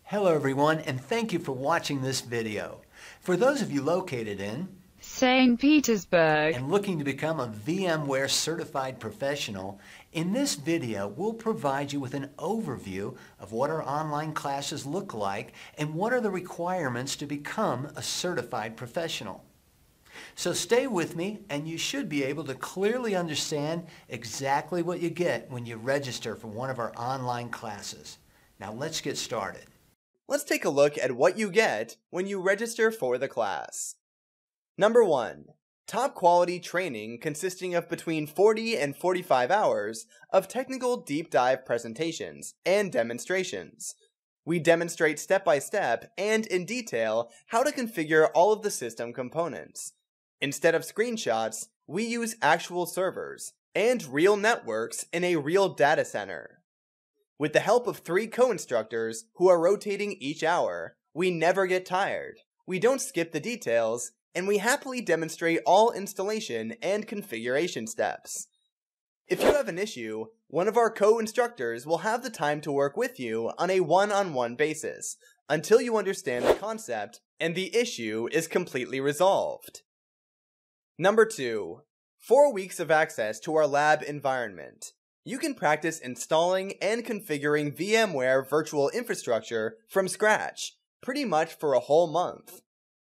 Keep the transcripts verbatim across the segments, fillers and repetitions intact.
Hello everyone, and thank you for watching this video. For those of you located in Saint Petersburg and looking to become a VMware certified professional, in this video we'll provide you with an overview of what our online classes look like and what are the requirements to become a certified professional. So stay with me and you should be able to clearly understand exactly what you get when you register for one of our online classes. Now let's get started. Let's take a look at what you get when you register for the class. Number one, top quality training consisting of between forty and forty-five hours of technical deep dive presentations and demonstrations. We demonstrate step by step and in detail how to configure all of the system components. Instead of screenshots, we use actual servers and real networks in a real data center. With the help of three co-instructors who are rotating each hour, we never get tired, we don't skip the details, and we happily demonstrate all installation and configuration steps. If you have an issue, one of our co-instructors will have the time to work with you on a one-on-one basis until you understand the concept and the issue is completely resolved. Number two, four weeks of access to our lab environment. You can practice installing and configuring VMware virtual infrastructure from scratch, pretty much for a whole month.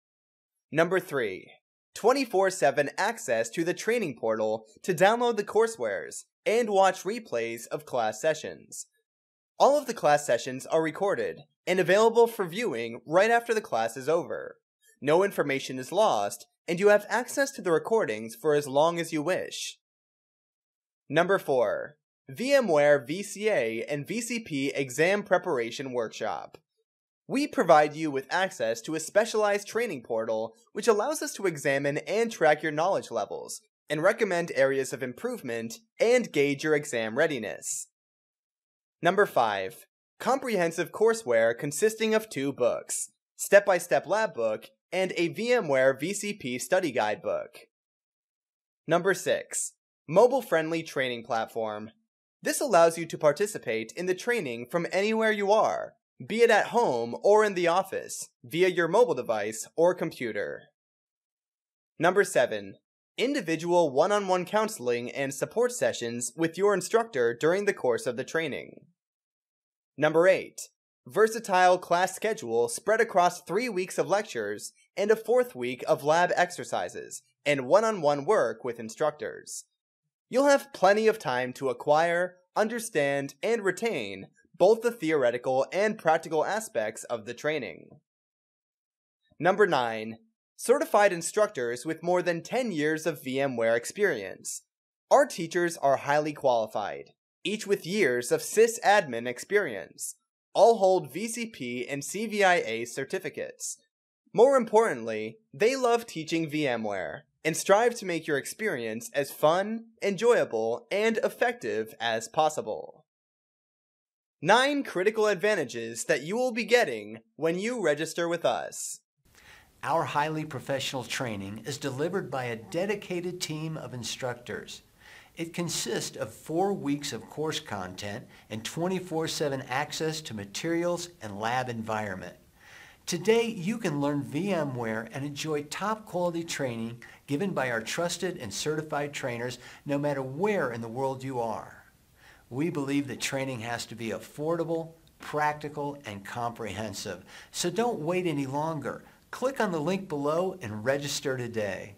Number three, twenty-four seven access to the training portal to download the coursewares and watch replays of class sessions. All of the class sessions are recorded and available for viewing right after the class is over. No information is lost, and you have access to the recordings for as long as you wish. Number four, VMware V C A and V C P Exam Preparation Workshop. We provide you with access to a specialized training portal which allows us to examine and track your knowledge levels and recommend areas of improvement and gauge your exam readiness. Number five, comprehensive courseware consisting of two books, Step-by-Step Lab Book and a VMware V C P Study Guide book. Number six, mobile-friendly training platform. This allows you to participate in the training from anywhere you are, be it at home or in the office, via your mobile device or computer. Number seven, individual one-on-one counseling and support sessions with your instructor during the course of the training. Number eight, versatile class schedule spread across three weeks of lectures and a fourth week of lab exercises and one-on-one work with instructors. You'll have plenty of time to acquire, understand, and retain both the theoretical and practical aspects of the training. Number nine, certified instructors with more than ten years of VMware experience. Our teachers are highly qualified, each with years of sysadmin experience. All hold V C P and C V I A certificates. More importantly, they love teaching VMware and strive to make your experience as fun, enjoyable, and effective as possible. Nine critical advantages that you will be getting when you register with us. Our highly professional training is delivered by a dedicated team of instructors. It consists of four weeks of course content and twenty-four seven access to materials and lab environment. Today, you can learn VMware and enjoy top quality training given by our trusted and certified trainers no matter where in the world you are. We believe that training has to be affordable, practical, and comprehensive. So don't wait any longer. Click on the link below and register today.